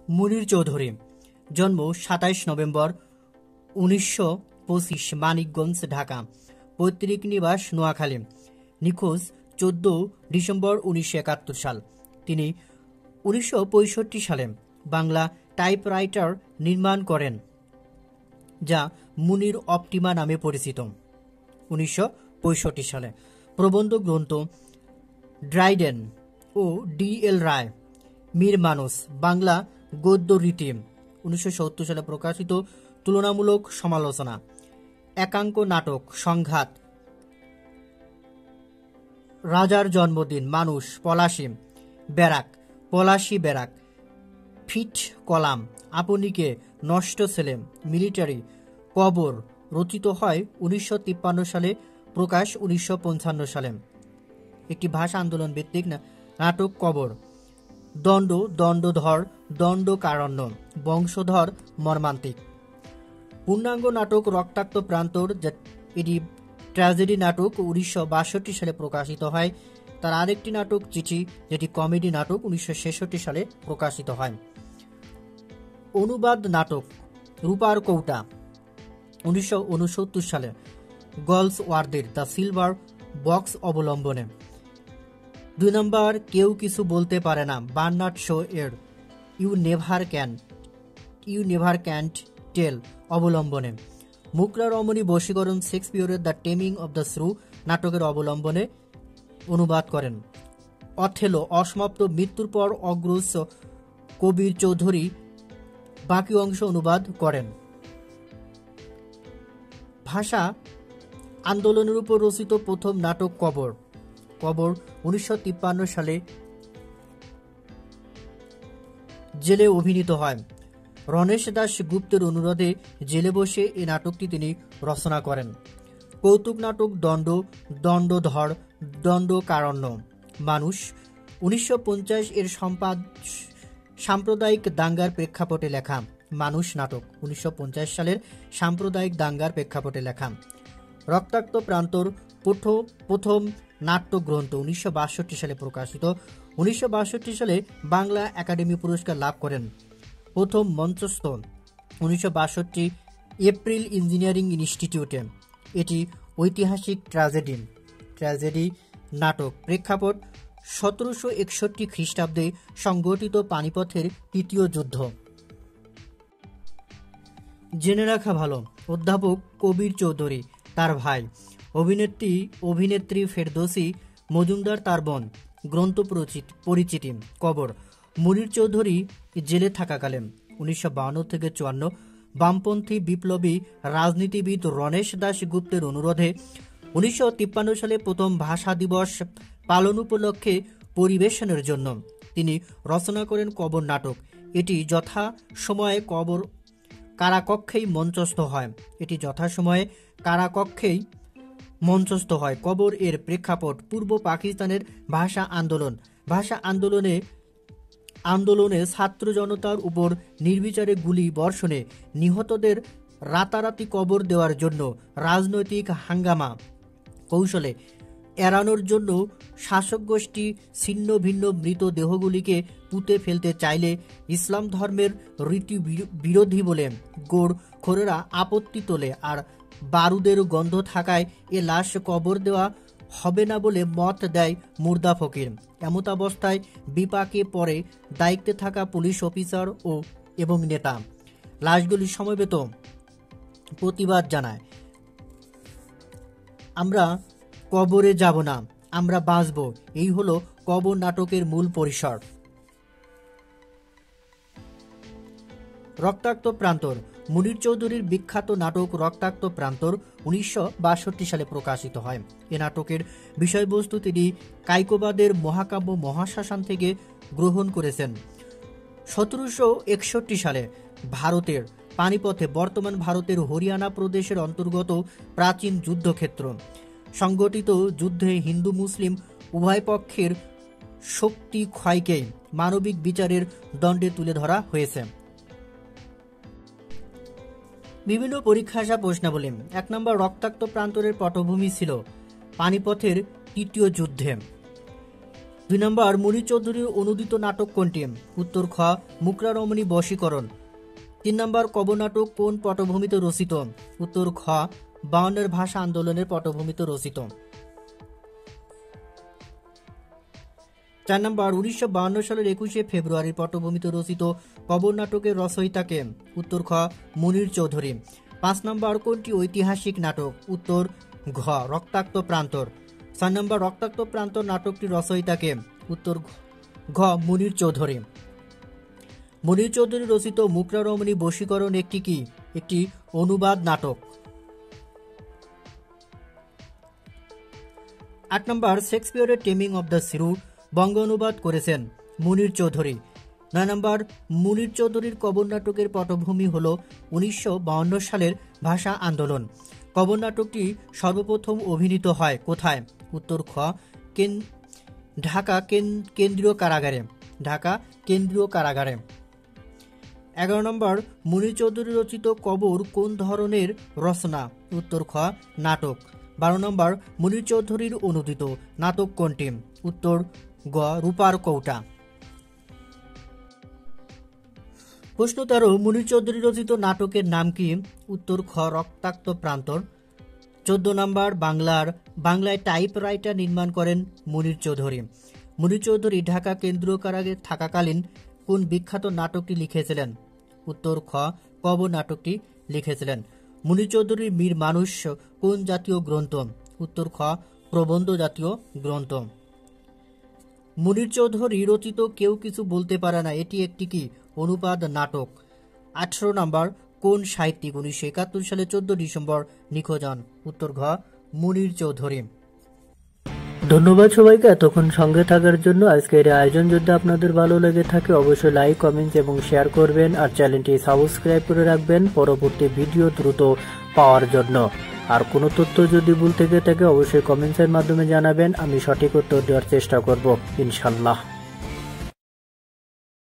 মুনির চৌধুরী, জন্ম 27 নভেম্বর 1925, মানিকগঞ্জ, ঢাকা। পৈতৃক নিবাস নোয়াখালী। নিখোঁজ 14 ডিসেম্বর 1971 সাল। তিনি 1965 সালে বাংলা টাইপরাইটার নির্মাণ করেন, যা মুনির অপটিমা নামে পরিচিত। 1965 সালে প্রবন্ধ গ্রন্থ ড্রাইডেন ও D.L. রায়, মীর মানুষ, বাংলা গদ্য রীতি, 1970 সালে প্রকাশিত তুলনামূলক সমালোচনা। একাঙ্ক নাটক সংঘাত, রাজার জন্মদিন, মানুষ, পলাশী ব্যারাক, ফিট কলাম, আপনিকে, নষ্ট ছেলে, মিলিটারি, কবর রচিত হয় 1953 সালে, প্রকাশ 1955 সালে। একটি ভাষা আন্দোলন ভিত্তিক নাটক কবর। দণ্ডধর, দণ্ডকারণ্য, বংশধর, মর্মান্তিক। পূর্ণাঙ্গ নাটক রক্তাক্ত প্রান্তর, এটি ট্র্যাজেডি নাটক, 1962 সালে প্রকাশিত হয়। তার আরেকটি নাটক চিঠি, যেটি কমেডি নাটক, 1966 সালে প্রকাশিত হয়। অনুবাদ নাটক রূপার কৌটা, 1969 সালে গলসওয়ার্থের দ্য সিলভার বক্স অবলম্বনে। 2 নম্বর কেউ কিছু বলতে পারে না, বার্নার্ড শো এর ইউ নেভার ক্যান্ট টেল অবলম্বনে। মুকরা রমণী বশীকরণ শেক্সপিয়রের the taming of the shrew নাটকের অবলম্বনে অনুবাদ করেন। অথেলো অসমাপ্ত, মৃত্যুর পর অগ্রজ কবির চৌধুরী বাকি অংশ অনুবাদ করেন। ভাষা আন্দোলনের উপর রচিত প্রথম নাটক কবর 1953 সালে জেলে অভিনীত হয়। রণেশ দাস গুপ্তের অনুরোধে জেলে বসে এই নাটকটি তিনি রচনা করেন। কৌতুক নাটক দণ্ডধর, দণ্ডকারণ্য, মানুষ, 1950 এর সাম্প্রদায়িক দাঙ্গার প্রেক্ষাপটে লেখা। মানুষ নাটক 1950 সালের সাম্প্রদায়িক দাঙ্গার প্রেক্ষাপটে লেখা। রক্তাক্ত প্রান্তর প্রথম নাট্যগ্রন্থ, 1962 সালে প্রকাশিত। 1962 সালে বাংলা একাডেমি পুরস্কার লাভ করেন। প্রথম মঞ্চস্থ 1962 এপ্রিল ইঞ্জিনিয়ারিং ইনস্টিটিউটে। এটি ঐতিহাসিক ট্র্যাজেডি নাটক। প্রেক্ষাপট 1761 খ্রিস্টাব্দে সংঘটিত পানিপথের তৃতীয় যুদ্ধ। জেনে রাখা ভালো, অধ্যাপক কবির চৌধুরী তার ভাই, অভিনেত্রী ফেরদৌসী মজুমদার তার বোন। গ্রন্থ পরিচিতি কবর। মুনির চৌধুরী জেলে থাকাকালে 1952 থেকে 54 বামপন্থী বিপ্লবী রাজনীতিবিদ রণেশ দাস গুপ্তের অনুরোধে 1953 সালে প্রথম ভাষা দিবস পালন উপলক্ষে পরিবেশনের জন্য তিনি রচনা করেন কবর নাটক। এটি যথাসময়ে কারাকক্ষেই মঞ্চস্থ হয়। কবর এর প্রেক্ষাপট পূর্ব পাকিস্তানের ভাষা আন্দোলনে ছাত্র জনতার উপর নির্বিচারে গুলি বর্ষণে নিহতদের রাতারাতি কবর দেওয়ার জন্য রাজনৈতিক হাঙ্গামা কৌশলে এড়ানোর জন্য শাসক গোষ্ঠী ছিন্ন ভিন্ন মৃত দেহগুলিকে পুঁতে ফেলতে চাইলে ইসলাম ধর্মের রীতি বিরোধী বলে গোড়খোরেরা আপত্তি তোলে, আর বারুদের গন্ধ থাকায় এ লাশ কবর দেওয়া হবে না বলে মত দেয় মুর্দা ফকির। এমতাবস্থায় বিপাকে পড়ে দায়িত্বে থাকা পুলিশ অফিসার এবং নেতা। লাশগুলি সমবেত প্রতিবাদ জানায়, আমরা কবরে যাব না, আমরা বাঁচব। এই হলো কবর নাটকের মূল পরিসর। রক্তাক্ত প্রান্তর মুনির চৌধুরীর বিখ্যাত নাটক রক্তাক্ত প্রান্তর 1962 সালে প্রকাশিত হয়। এ নাটকের বিষয়বস্তু তিনি কায়কোবাদের মহাকাব্য মহাশ্মশান থেকে গ্রহণ করেছেন। 1761 সালে ভারতের পানিপথে, বর্তমান ভারতের হরিয়ানা প্রদেশের অন্তর্গত প্রাচীন যুদ্ধক্ষেত্র সংগঠিত যুদ্ধে হিন্দু মুসলিম উভয় পক্ষের শক্তি ক্ষয়কেই মানবিক বিচারের দণ্ডে তুলে ধরা হয়েছে। বিভিন্ন পরীক্ষা আসা প্রশ্নাবলী। 1 নম্বর, রক্তাক্ত প্রান্তরের পটভূমি ছিল পানিপথের তৃতীয় যুদ্ধে। 2 নম্বর মুনির চৌধুরীর অনুদিত নাটক কোনটি? উত্তর খ মুকরা রমণী বশীকরণ। 3 নম্বর কবর নাটক কোন পটভূমিতে রচিত? উত্তর খ 52 ভাষা আন্দোলনের পটভূমিতে রচিত। 4 নম্বর 1952 সালের 21 ফেব্রুয়ারি পটভূমিতে রচিত কবর নাটকের রচয়িতাকে? উত্তর খ মুনির চৌধুরী। 5 নম্বর কোনটি ঐতিহাসিক নাটক? উত্তর ঘ রক্তাক্ত প্রান্তর। 6 নম্বর রক্তাক্ত প্রান্তর নাটকটি রচয়িতাকে? উত্তর ঘ মুনির চৌধুরী। মুনির চৌধুরী রচিত মুকরা রমণী বশীকরণ একটি অনুবাদ নাটক। 8 নম্বর শেক্সপিয়রের টেমিং অব দ্য শ্রু বঙ্গ অনুবাদ করেছেন মুনির চৌধুরী। 9 নম্বর মুনির চৌধুরীর কবর নাটকের পটভূমি হল 1952 সালের ভাষা আন্দোলন। কবর নাটকটি সর্বপ্রথম অভিনীত হয় কোথায়? উত্তর খ ঢাকা কেন্দ্রীয় কারাগারে। ঢাকা কেন্দ্রীয় কারাগারে। 11 নম্বর মুনির চৌধুরী রচিত কবর কোন ধরনের রচনা? উত্তর খ নাটক। 12 নম্বর মুনির চৌধুরীর অনুদিত নাটক কোনটি? উত্তর গ রূপার কৌটা। প্রশ্ন 13 মুনির চৌধুরী রচিত নাটকের নাম কি? উত্তর খ রক্তাক্ত প্রান্তর। 14 নম্বর বাংলায় টাইপ রাইটার নির্মাণ করেন মুনির চৌধুরী। মুনির চৌধুরী ঢাকা কেন্দ্রীয় কারাগারে থাকাকালীন কোন বিখ্যাত নাটকটি লিখেছিলেন? উত্তর খ কবর নাটকটি লিখেছিলেন। মুনির চৌধুরীর মীর মানুষ কোন জাতীয় গ্রন্থ? উত্তর খ প্রবন্ধ জাতীয় গ্রন্থ। মুনির চৌধুরী রচিত কেউ কিছু বলতে পারে না এটি একটি কি অনুবাদ নাটক। 18 নম্বর কোন সাহিত্যিক 1971 সালে 14 ডিসেম্বর নিখোঁজ হন? উত্তর ঘ মুনির চৌধুরী। ধন্যবাদ সবাইকে এতক্ষণ সঙ্গে থাকার জন্য। আজকের আয়োজন যদি আপনাদের ভালো লেগে থাকে অবশ্যই লাইক, কমেন্ট এবং শেয়ার করবেন আর চ্যানেলটি সাবস্ক্রাইব করে রাখবেন পরবর্তী ভিডিও দ্রুত পাওয়ার জন্য। আর কোনো তথ্য যদি ভুল থেকে থাকে অবশ্যই কমেন্টসের মাধ্যমে জানাবেন, আমি সঠিক উত্তর দেওয়ার চেষ্টা করব ইনশাল্লাহ।